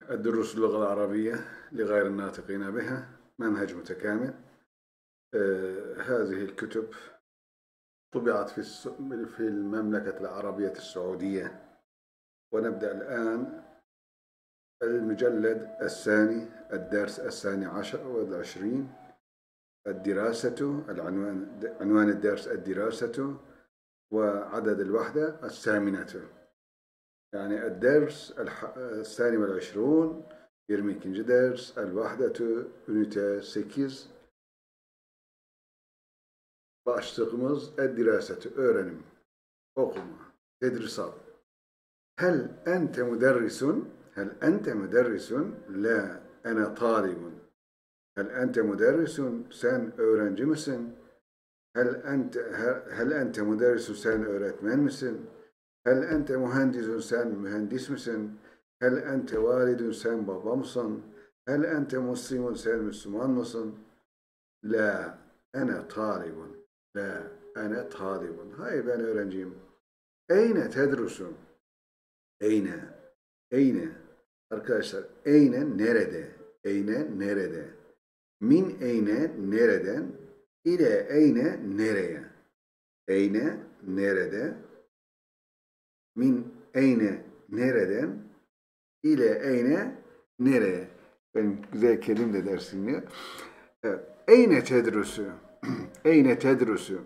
الدروس اللغة العربية لغير الناطقين بها منهج متكامل. هذه الكتب طبعت في المملكة العربية السعودية، ونبدأ الآن المجلد الثاني، الدرس الثاني عشر والعشرين، الدراسة. عنوان الدرس الدراسة، وعدد الوحدة الثامنة. يعني الدرس الثاني والعشرون يرميك درس الوحدة ünite 8. Başlığımız الدراسة, öğrenim, okuma, tedrisat. هل أنت مدرس؟ هل أنت مدرس؟ لا أنا طالب. هل أنت مدرس؟ sen öğrenci misin? هل أنت مدرس? sen öğretmen misin? هل أنت مهندس? sen mühendis misin? هل أنت والد? sen baba mısın? هل أنت مسلم? sen Müslüman mısın? لا أنا طالب. لا أنا طالب. Hayır, ben öğrenciyim. أين تدرس? Eyne. Arkadaşlar, eyne nerede? Eyne nerede? Min eyne nereden? İle eyne nereye? Eyne nerede? Min eyne nereden? İle eyne nereye? Benim güzel kelimle dersim ya. Evet. Eyne tedrusu. Eyne tedrusu.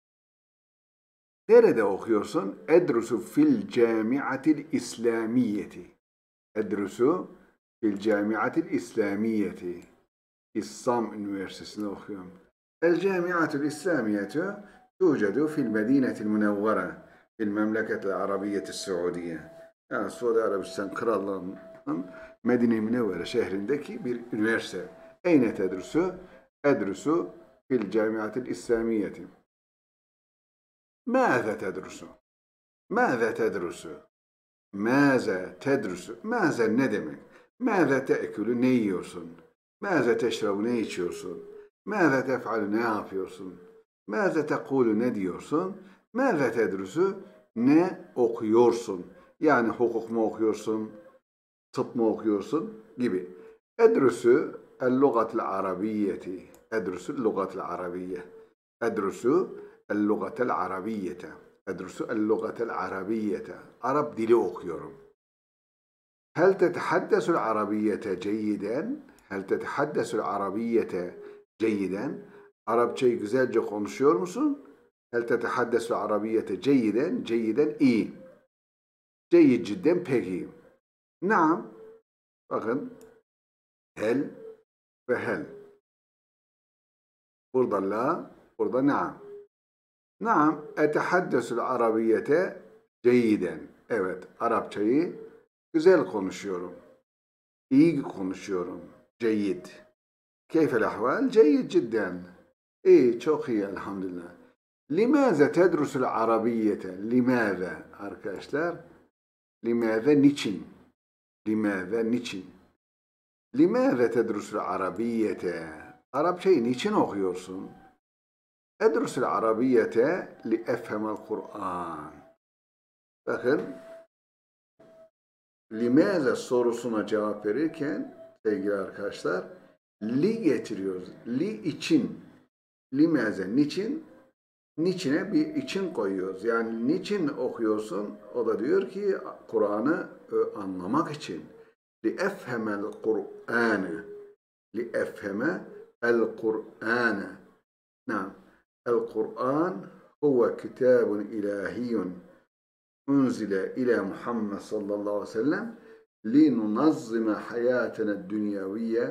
Nerede okuyorsun? Edrusu fil camiatil İslamiyeti. Edrusu fil camiatil İslamiyeti. İslam Üniversitesi'nde okuyorum. El camiatul İslamiyetu tucedu fil medinetil münevvere fil memleketil arabiyyeti Suudiye. Yani Suudi Arabistan Krallığı'nın Medine-i Münevvere şehrindeki bir üniversite. Eyne tedrusu? Edrusu fil camiatil İslamiyeti. ماذا تدرس؟ ماذا تدرس؟ ماذا تدرس؟ ماذا ne demek? ماذا تأكل? Ne yiyorsun? ماذا تشرب? Ne içiyorsun? ماذا تفعل? Ne yapıyorsun? ماذا تقول? Ne diyorsun? ماذا تدرس? Ne okuyorsun? Yani hukuk mu okuyorsun? Tıp mı okuyorsun? Gibi. Edrusu el-lugatil arabiyyeti. Edrusu el-lugatil arabiyye. Edrusu اللغة العربية. أدرس اللغة العربية. Arap dili okuyorum. هل تتحدث العربية جيدا؟ هل تتحدث العربية جيدا؟ Arapçayı güzelce konuşuyor musun? هل تتحدث العربية جيدا؟ جيدا iyi. جيد جدا pek iyi. نعم. Bakın. Hel ve hel. Burada la, burada naam. Naam, etehaddesul arabiyete ceyiden. Evet, Arapçayı güzel konuşuyorum. İyi konuşuyorum. Ceyyid. Keyfel ahval? Ceyyid cidden. İyi, çok iyi elhamdülillah. Limaze tedrusul arabiyete? Limaze arkadaşlar. Limaze niçin? Limaze niçin? Limaze tedrusul arabiyete? Arapçayı niçin okuyorsun? Edrusul arabiyete li efhemel Kur'an. Bakın, limaze sorusuna cevap verirken sevgili arkadaşlar, li getiriyoruz. Li için. Limaze niçin? Niçine bir için koyuyoruz. Yani niçin okuyorsun? O da diyor ki Kur'an'ı anlamak için. Li efhemel Kur'an'ı. Li efheme el Kur'an'ı. القرآن هو كتاب إلهي أنزل إلى محمد صلى الله عليه وسلم لننظم حياتنا الدنيوية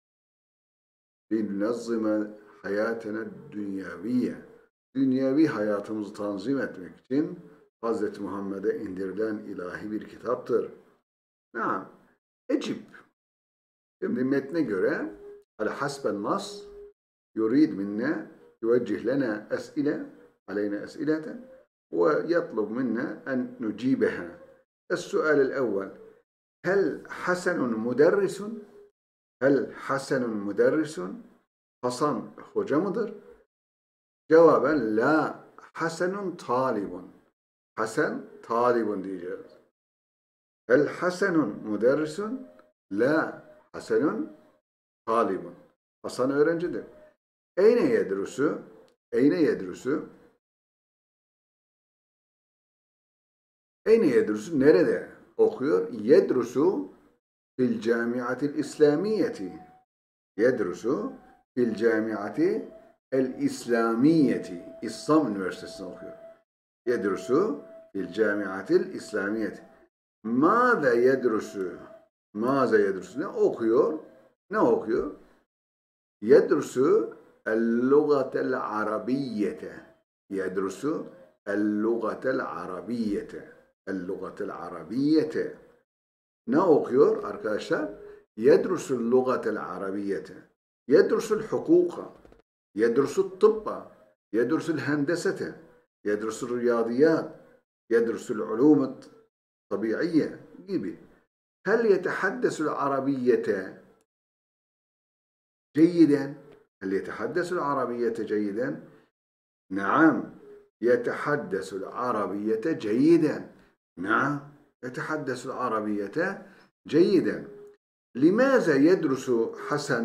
dünyevi hayatımızı tanzim etmek için Hz. Muhammed'e indirilen ilahi bir kitaptır. Naam. Ecib. Şimdi metne göre al-hasben nas yurid minne يوجه لنا أسئلة علينا أسئلة ويطلب منا أن نجيبها. السؤال الأول: هل حسن مدرس؟ هل حسن مدرس؟ Hasan hoca mıdır? Cevaben la, Hasanun talibun. Hasan talibun diyeceğiz. Hel Hasanun müderrisun? La Hasanun talibun. Hasan öğrencidir. Eyne yedrusu? Eyne yedrusu? Eyne yedrusu? Nerede okuyor? Yedrusu fil camiatil İslamiyeti. Yedrusu fil camiati el İslamiyeti. İslam Üniversitesi'nde okuyor. Yedrusu fil camiatil İslamiyeti. Mâze yedrusu? Mâze yedrusu? Ne okuyor? Ne okuyor? Yedrusu el-lugatel arabiyyete. Yedrusu el-lugatel arabiyyete. El-lugatel arabiyyete. Ne okuyor arkadaşlar? Yedrusul lugatel arabiyyete. Yedrusul hukuka. Yedrusul tıbba. Yedrusul hendesete. Yedrusul riyadiyat. Yedrusul ulumet tabiiyye gibi. Hel yetehaddesul arabiyyete جيدا؟ هل يتحدث العربية جيدا؟ نعم يتحدث العربية جيدا. نعم يتحدث العربية جيدا. لماذا يدرس حسن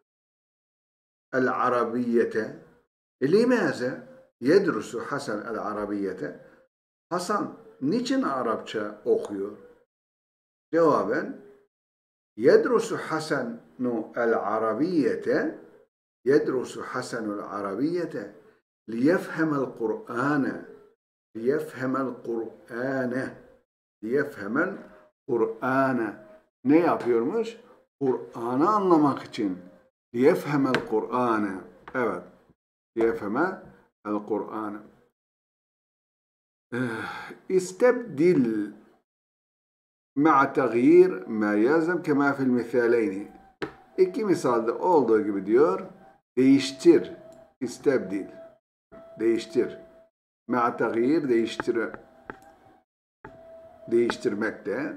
العربية؟ لماذا يدرس حسن العربية؟ Hasan niçin Arapça okuyor? Cevaben يدرس حسن العربية يدرس حسن العربية ليفهم القرآن ليفهم القرآن ليفهم القرآن. Ne yapıyormuş? Kur'an'ı anlamak için. ليفهم القرآن. Evet. ليفهم القرآن. استبدل مع تغيير ما يلزم كما في المثالين. İki misalda olduğu gibi diyor. Değiştir. İstebdil. Değiştir. مع تغيير değiştirmekle.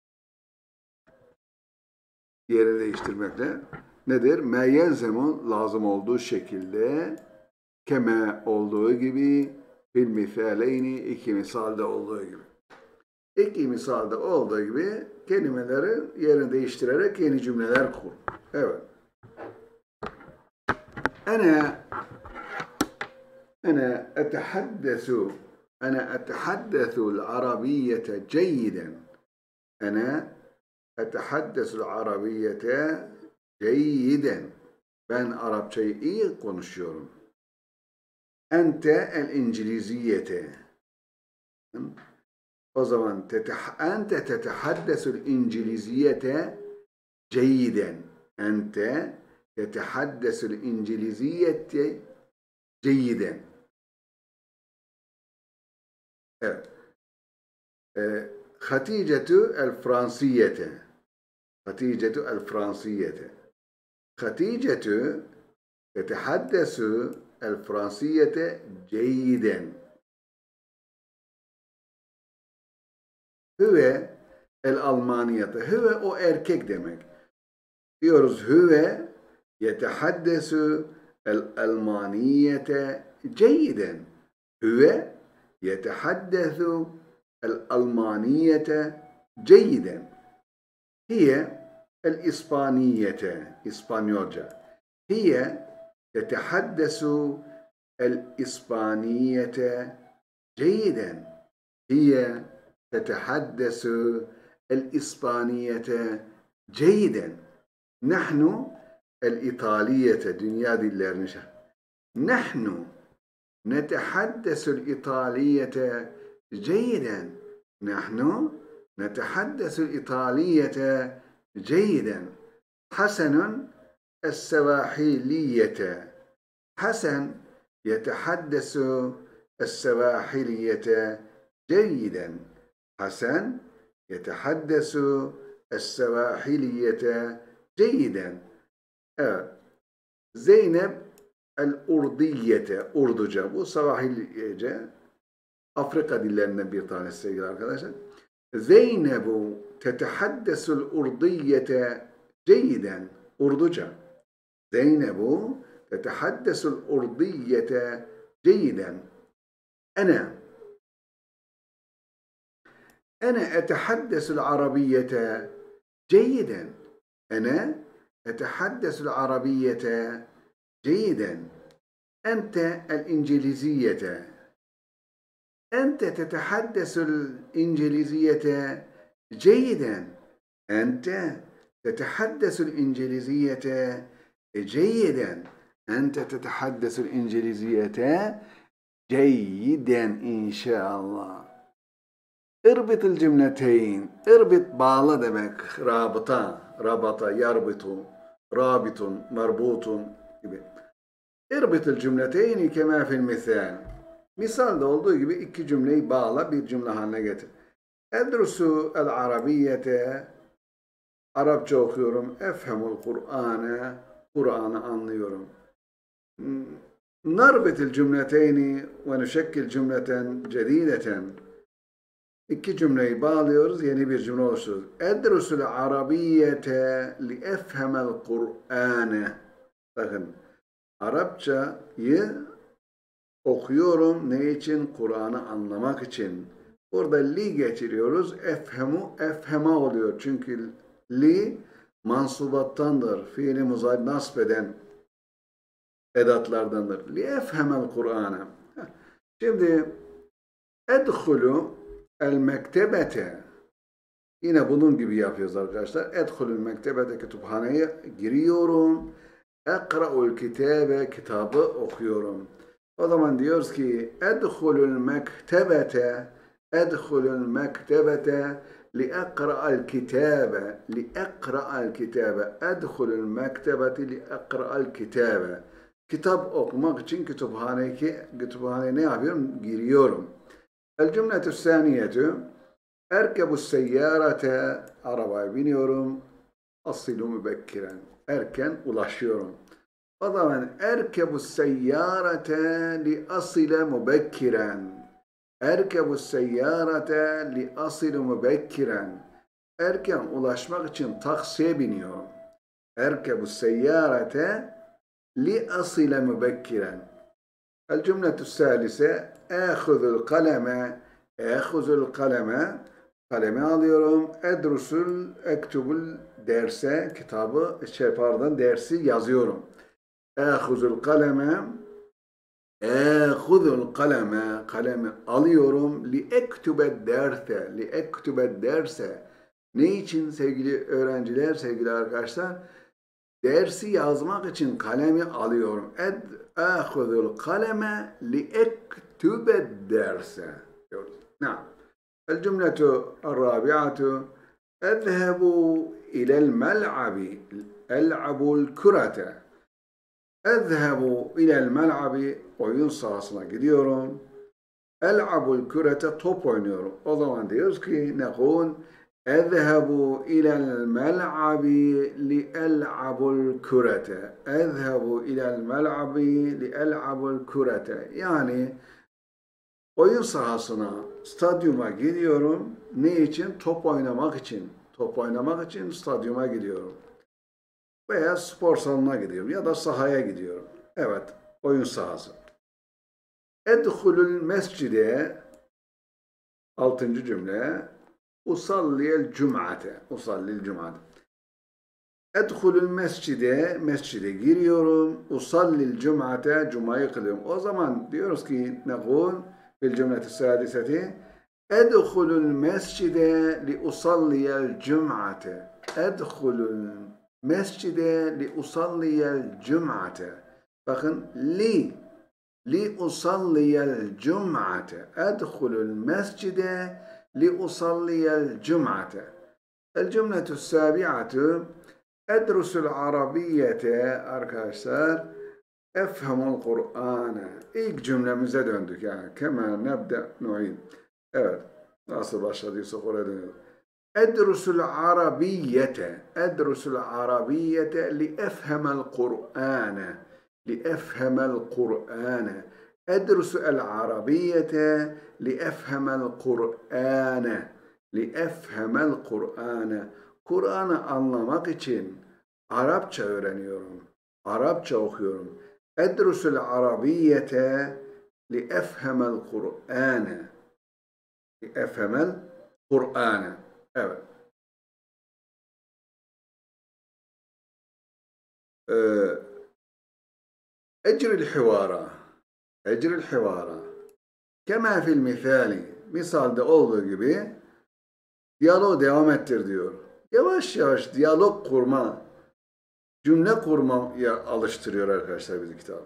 Yeri değiştirmekle. Nedir? Ma yelzemu lazım olduğu şekilde kema olduğu gibi fil misaleyni iki misalda olduğu gibi. İki misalda olduğu gibi kelimeleri yerini değiştirerek yeni cümleler kur. Evet. أنا أتحدث العربية جيدا. أنا أتحدث العربية جيدا. Ben Arapçayı iyi konuşuyorum. أنت الإنجليزية. O zaman أنت تتحدث الإنجليزية جيدا. أنت تتحدث الإنجليزية جيدا. Evet. خديجة الفرنسية. خديجة الفرنسية. خديجة تتحدث الفرنسية جيدا. Hüve el-Almaniyete. Hüve o erkek demek. Diyoruz hüve yetehaddesu el-Almaniyete ceyden. Hüve yetehaddesu el-Almaniyete ceyden. Hiye el-İspaniyete. İspanyolca. Hiye yetehaddesu el-İspaniyete ceyden. Hiye تتحدث الإسبانية جيدا. نحن الإيطالية dünya dillerinin نحن نتحدث الإيطالية جيدا. نحن نتحدث الإيطالية جيدا. حسن السواحلية. حسن يتحدث السواحلية جيدا. حسن يتحدث السواحلية جيدا. زينب el-Urdiyete, Urduca. Bu Sahilce, Afrika dillerinden bir tanesi sevgili arkadaşlar. Zeynebu tetehaddesul urdiyete ceyden. Urduca. Zeynebu tetehaddesul urdiyete ceyden. أنا أتحدث العربية جيدا. أنا أتحدث العربية جيدا. أنت الإنجليزية. أنت تتحدث الإنجليزية جيدا. أنت تتحدث الإنجليزية جيدا. أنت تتحدث الإنجليزية جيدا إن شاء الله. اربط الجملتين. اربط bağla demek. Rabata, yarbitu, rabitun, marbutun gibi. اربط الجملتين كما في المثال. Misalda olduğu gibi iki cümleyi bağla, bir cümle haline getir. Edrusu el arabiyete. Arapça okuyorum. Efhemul Kur'an'ı. Kur'an'ı anlıyorum. Narbetil cümleteyni ve nüşekkil cümleten cedideten. İki cümleyi bağlıyoruz, yeni bir cümle oluşturuyoruz. Edrusul arabiyete li efhemel Kur'an'ı. Bakın, Arapçayı okuyorum. Ne için? Kur'an'ı anlamak için. Burada li getiriyoruz. Efhemu, efhema oluyor. Çünkü li mansubattandır. Fiili muzari nasb eden edatlardandır. Li efhemel Kur'an'a. Şimdi edhulu el mektebete. Yine bunun gibi yapıyoruz arkadaşlar. Edhulul mektebete, kütüphaneye giriyorum. Ekra'ul kitabe, kitabı okuyorum. O zaman diyoruz ki edhulul mektebete, edhulul mektebete li'ekra'al kitabe, li'ekra'al kitabe, edhulul mektebete li'ekra'al kitabe. Kitap okumak için kütüphaneye ne yapıyorum? Giriyorum. El cümletü saniyetü erkebu seyyarete, arabaya biniyorum. Asilu mübekkiren, erken ulaşıyorum. O zaman erkebu seyyarete li asile mübekkiren. Erkebu seyyarete li asile mübekkiren. Erken ulaşmak için taksiye biniyorum. Erkebu seyyarete li asile mübekkiren. El cümletü salise ehuzul kaleme, ehuzul kaleme, kalemi alıyorum. Edrusul ektubul derse, kitabı, dersi yazıyorum. Ehuzul kaleme, ehuzul kaleme, kalemi alıyorum. Li ektubed derse, li ektubed derse. Ne için sevgili öğrenciler, sevgili arkadaşlar? Dersi yazmak için kalemi alıyorum. Ehuzul kaleme li ektubed derse. Naam. El cümletu el-rabi'atu ezhebu ilel mel'abi el'abul kürete. Ezhebu ilel mel'abi, oyun sahasına gidiyorum. El'abul kürete, top oynuyorum. O zaman diyoruz ki nekul ezhebu ilel mel'abi li el'abul kürete. Ezhebu ilel mel'abi li el'abul kürete. Yani oyun sahasına, stadyuma gidiyorum. Ne için? Top oynamak için. Top oynamak için stadyuma gidiyorum. Veya spor salonuna gidiyorum ya da sahaya gidiyorum. Evet, oyun sahası. Edhulul mescide, 6. cümle. Usalliyel cum'ate. Usalliyel cum'ate. Edhulul mescide giriyorum. Usallil cum'ate, cumayı kılıyorum. O zaman diyoruz ki nekul fil cümleti sadiseti edhulul mescide li usalliyel cum'ate. Edhulul mescide li usalliyel cum'ate. Bakın li usalliyel cum'ate. Edhulul mescide li usalliyel cum'ate. El cümletü sabi'atu edrusul arabiyete, arkadaşlar, efhemul Kur'an'a. İlk cümlemize döndük yani. Kema nebde nu'id. Evet. Nasıl başladıysa oraya dönüyoruz. Edrusul arabiyete. Edrusul arabiyete li efhemel Kur'an'a. Li efhemel Kur'an'a. Edrusul arabiyete li efhemel Kur'an'a. Li efhemel Kur'an'a. Kur'an'ı anlamak için Arapça öğreniyorum. Arapça okuyorum. Edrusul arabiyete li efhemel Kur'an'a. Li efhemel Kur'an'a. Evet. Ecril hivara. Ecril hivara. Kema fil misali. Misalde olduğu gibi diyaloğu devam ettir diyor. Yavaş yavaş diyalog kurma, cümle kurmaya alıştırıyor arkadaşlar bizi kitap.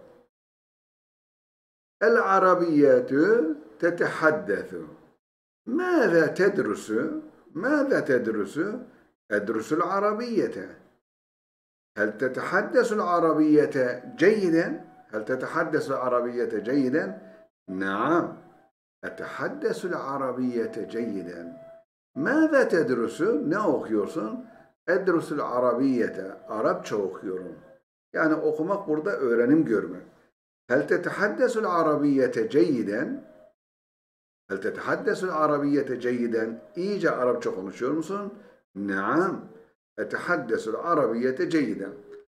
El-Arabiyyetu tetehaddesu. Mâzâ tedrusu? Mâzâ tedrusu? Edrusul Arabiyyete. Hel tetehaddesul Arabiyyete ceyden? Hel tetehaddesul Arabiyyete ceyden? Naam. Etehaddesul Arabiyyete ceyden. Mâzâ tedrusu? Ne okuyorsun? Edrusul Arabiyyete. Arapça okuyorum. Yani okumak burada öğrenim görmek. Hel tetehaddesul Arabiyyete ceyden? Hel tetehaddesul Arabiyyete ceyden? İyice Arapça konuşuyor musun? Naam. Etehaddesul Arabiyyete ceyden.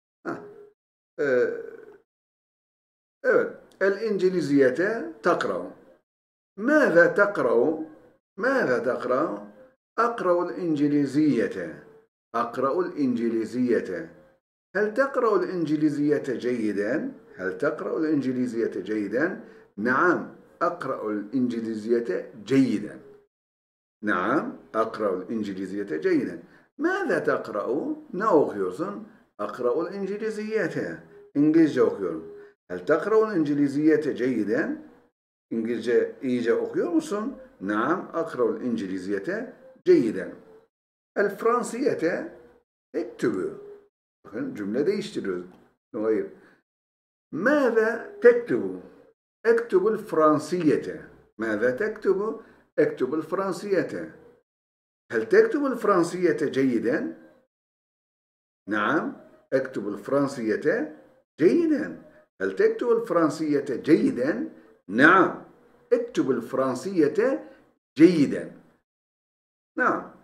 Evet. El-İnciliziyete takra'u. Mâzâ takra'u? Mâzâ takra'u? Akra'ul İnciliziyete. Akra'ul İnciliziyete. Hel takra'ul İnciliziyete ceyden? Hel takra'ul İnciliziyete ceyden? Naam. Akra'ul İnciliziyete ceyden. Naam. Akra'ul İnciliziyete ceyden. Mâzâ takra'u? Ne okuyorsun? Akra'ul İnciliziyete. İngilizce okuyorum. Hel takra'ul İnciliziyete ceyden? İngilizce iyice okuyor musun? Naam. Akra'ul İnciliziyete ceyden. El Fransiyete ektubu. Bakın cümle değiştiriyoruz. Hayır. Mâzâ tektubu? Ektubul Fransiyete. Mâzâ tektubu? Ektubul Fransiyete. Hel tektubul Fransiyete ceyden? Naam. Ektubul Fransiyete ceyden. Hel tektubul Fransiyete ceyden? Naam. Ektubul Fransiyete ceyden. Naam.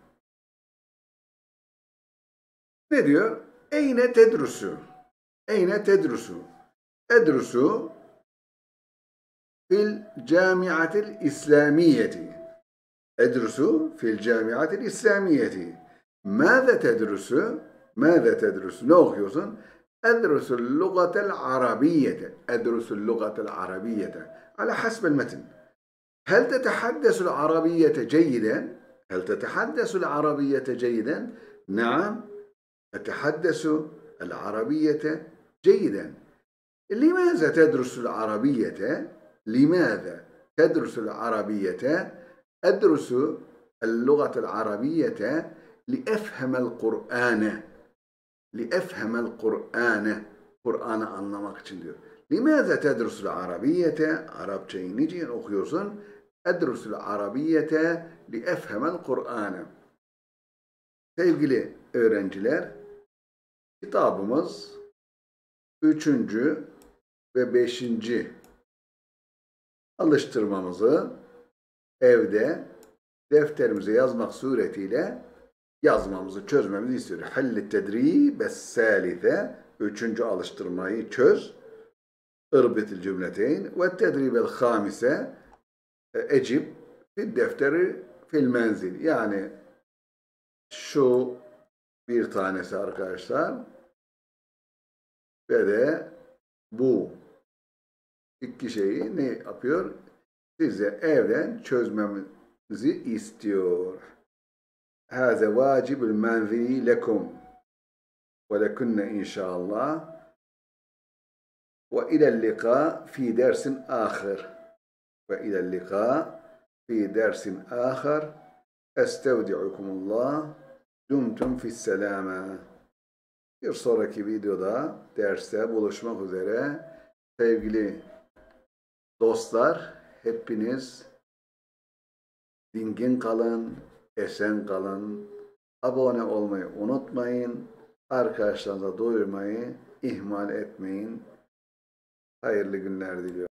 Ne diyor? Eyne tedrusu. Eyne tedrusu. Edrusu fil camiatil İslamiyeti. Edrusu fil camiatil İslamiyeti. Mâze tedrusu? Mâze tedrusu? Ne okuyorsun? Edrusul lugatel arabiyete. Edrusul lugatel arabiyete. Ala hasbel metin. Hel tetehaddesul arabiyete ceyden? Hel tetehaddesul arabiyete ceyden? Naam. أتحدث العربية جيدا. لماذا تدرس العربية؟ لماذا تدرس العربية؟ أدرس اللغة العربية لأفهم القرآن. لأفهم القرآن. Kur'an'ı anlamak için diyor. لماذا تدرس العربية? Arapçayı niçin okuyorsun? أدرس العربية لأفهم القرآن. Sevgili öğrenciler, kitabımız 3. ve 5. alıştırmamızı evde defterimize yazmak suretiyle yazmamızı, çözmemizi istiyor. Hallit tedribes salise, 3. alıştırmayı çöz. Irbitil cümleteyn ve tedribel hamise ecib fil defteri fil menzil. Yani şu bir tanesi arkadaşlar ve de bu iki şeyi ne yapıyor? Size evden çözmemizi istiyor. Hâze vâcibul menzili lekum ve lekunne inşallah ve ilel liqa fi dersin ahir ve ilel liqa fi dersin ahir estevdi'ukumullah dumtum fisselâme. Bir sonraki videoda, derste buluşmak üzere. Sevgili dostlar, hepiniz dingin kalın, esen kalın. Abone olmayı unutmayın. Arkadaşlarınıza duyurmayı ihmal etmeyin. Hayırlı günler diliyorum.